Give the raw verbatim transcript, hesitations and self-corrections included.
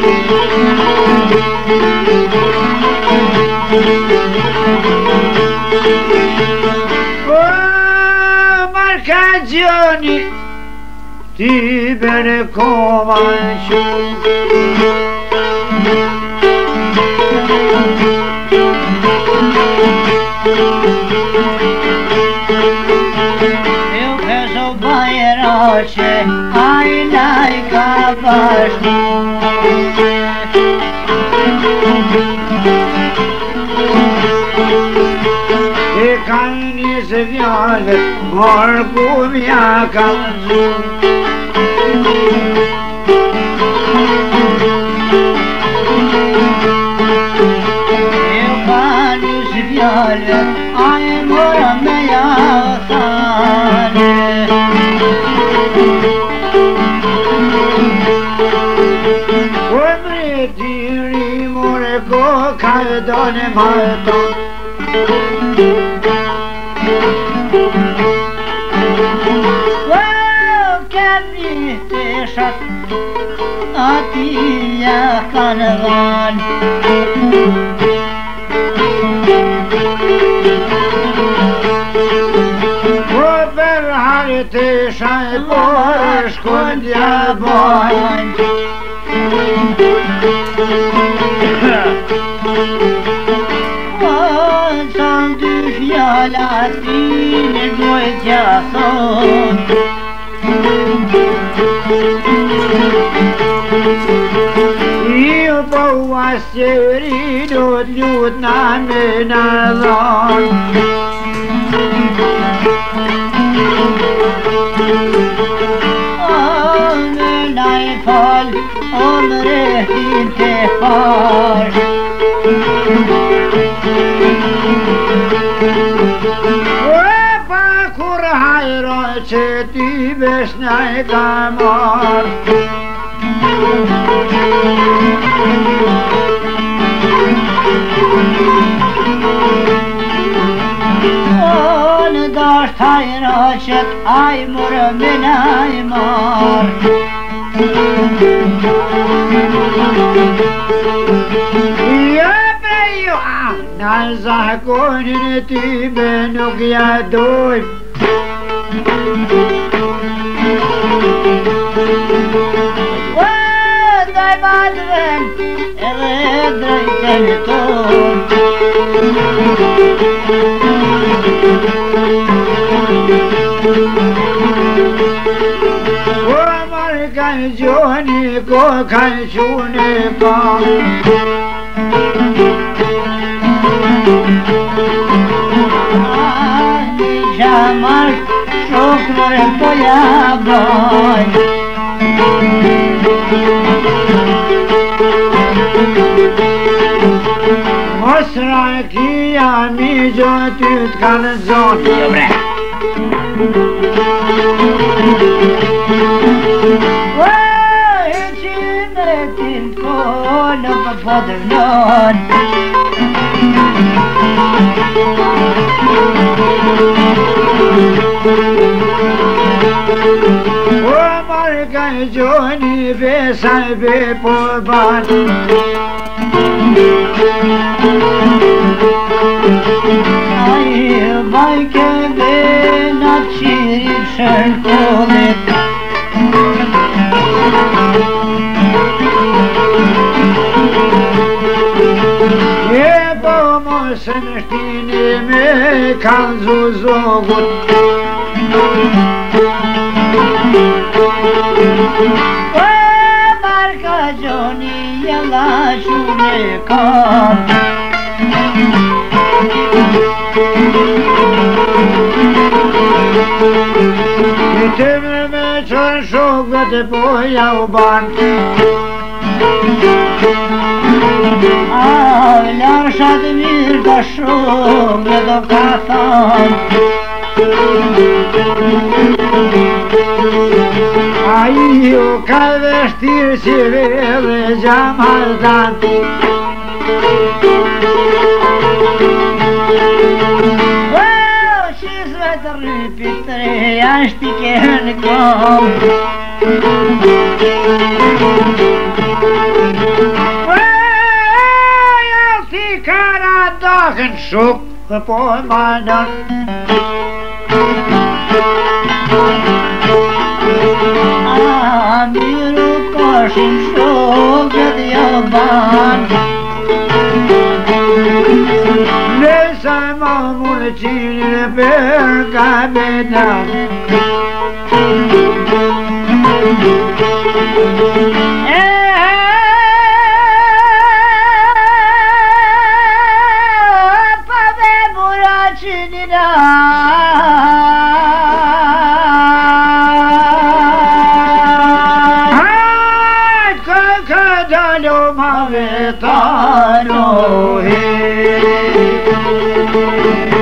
Marcagioni ti bene comancio eu peço bayraşe aynay kabaş e cani se viale morgu mia canzu e cani se viale ai mora mea sane omre diri more go kaidane malton Atiya kanvan O per harite shai por shkondja bajn O san dy fjallat fine gojtja thon Io po uastjeri do t'lut na me na dhon O me na i fal, o më rehtin te par O pa kur hajro që ti besh njaj ka mar Në dasht hajra qët aj mërë me naj mar Ja bre jo në zakonin e ty be nuk ja dojmë Daj madven edhe drejten ton O marë kanë gjoni ko kanë qune ka Ani gjamar shok mërë po ja baj Mos rakia mi gjo ty t'kanë zonë Jo bre O e qindre t'in ko në për podër non O marë ka gjoni besaj be po ban Ai bajke be në qiri shërkohet Je po mos në shtini me kanë zuzogut O marka gjoni jella shune kam I tëmë me qërë shokët e poja u ban A lashat mirë të shumë do ka than A io ka veshtirë si vele gjamaldan Të rrypit të reja shtike në kom Alții care dagen șup pe mană. Amirul coșin șup de ban. Lăsa mă mulțire pe capitan. Hai că cădă-l-o mă vetano, he.